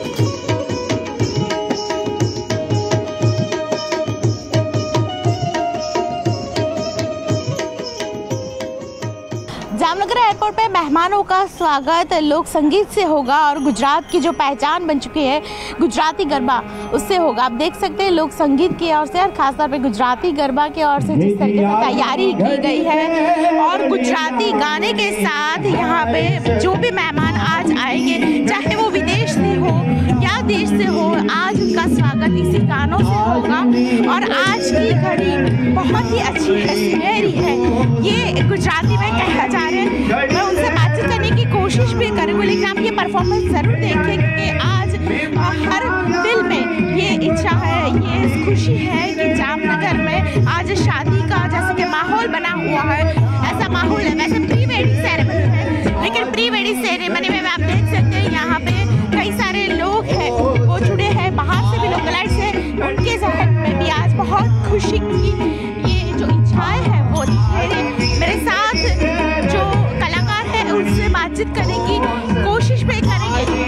Jamnagar airport पे मेहमानों का स्वागत लोक संगीत से होगा और गुजरात की जो पहचान बन चुकी है गुजराती गरबा उससे होगा। आप देख सकते हैं लोक संगीत की ओर से और खासतौर पे गुजराती गरबा की ओर से जिस तरीके से तैयारी की गई है और गुजराती गाने के साथ यहाँ पे जो भी मेहमान आज आएंगे चाहे वो विदेश से हो या देश से हो, आज उनका स्वागत इसी गानों से होगा। और आज की घड़ी बहुत ही अच्छी है, सुनहरी है, ये गुजराती में कहा जा रहा है। मैं उनसे बातचीत करने की कोशिश भी करूँगी, लेकिन आप ये परफॉर्मेंस जरूर देखें क्योंकि आज हर दिल में ये इच्छा है, ये खुशी है कि जामनगर में आज शादी का जैसे कि माहौल बना हुआ है, ऐसा माहौल है। वैसे प्री वेडिंग सेरेमनी है, लेकिन प्री वेडिंग सेरेमनी में आप देख सकते हैं यहाँ पे कई सारे लोग हैं वो जुड़े हैं, बाहर से भी लोकलाइट्स हैं, उनके जहन में भी आज बहुत खुशी की ये जो इच्छाएं हैं वो मेरे साथ जो कलाकार हैं उनसे बातचीत करने की कोशिश भी करेंगे।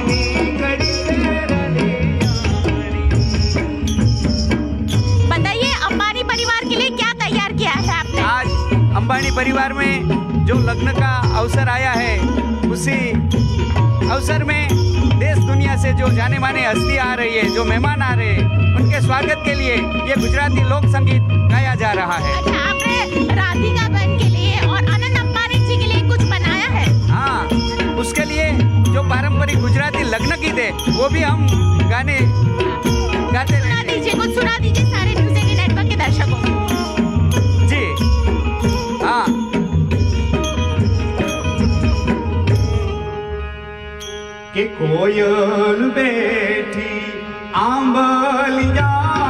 बताइए अंबानी परिवार के लिए क्या तैयार किया है आपने? आज अंबानी परिवार में जो लग्न का अवसर आया है, उसी अवसर में देश दुनिया से जो जाने माने हस्ती आ रही है, जो मेहमान आ रहे हैं, उनके स्वागत के लिए ये गुजराती लोक संगीत गाया जा रहा है। अच्छा, आपने राधिका बहन के लिए और अनंत अंबानी जी के लिए कुछ बनाया है? हाँ, उसके लिए जो पारंपरिक गुजराती लग्न गीत है वो भी हम गाने गाते सुना दीजिए, कुछ सुना दीजिए सारे न्यूज़ 18 नेटवर्क के दर्शकों को। जी हाँ। के कोयल बैठी आंबलिया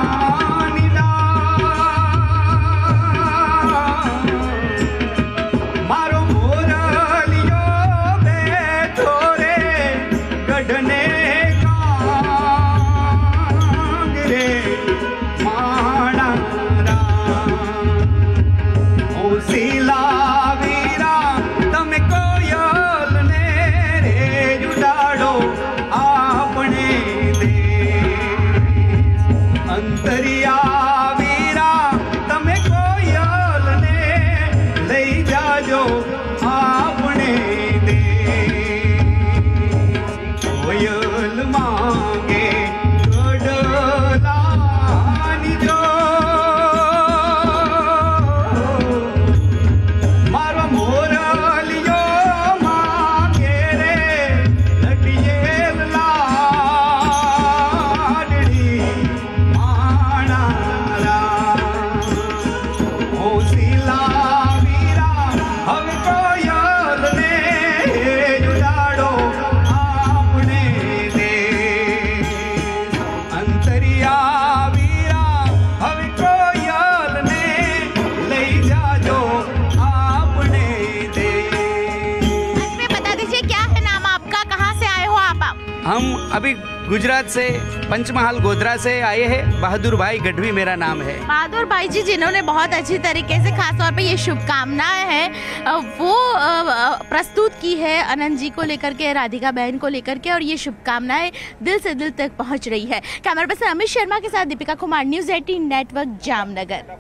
मारो मोरलियो बैठो रे गढ़ने रे माणा ओ सीला वीरा तमे कोयल ने रे जुड़ाड़ो आपने अंतरिया वीरा तमे कोयल ने लई जाजो आपने दे कोयल मांगे गडलानी जो मारो मोरलियो मांगे रे लटियल लाडड़ी हम अभी गुजरात से पंचमहाल गोधरा से आए हैं। बहादुर भाई गढ़वी मेरा नाम है। बहादुर भाई जी जिन्होंने बहुत अच्छी तरीके से खास तौर पे ये शुभकामनाएं हैं वो प्रस्तुत की है अनंत जी को लेकर के, राधिका बहन को लेकर के, और ये शुभकामनाएं दिल से दिल तक पहुंच रही है। कैमरा पर्सन अमित शर्मा के साथ दीपिका कुमार, न्यूज़ 18 नेटवर्क, जामनगर।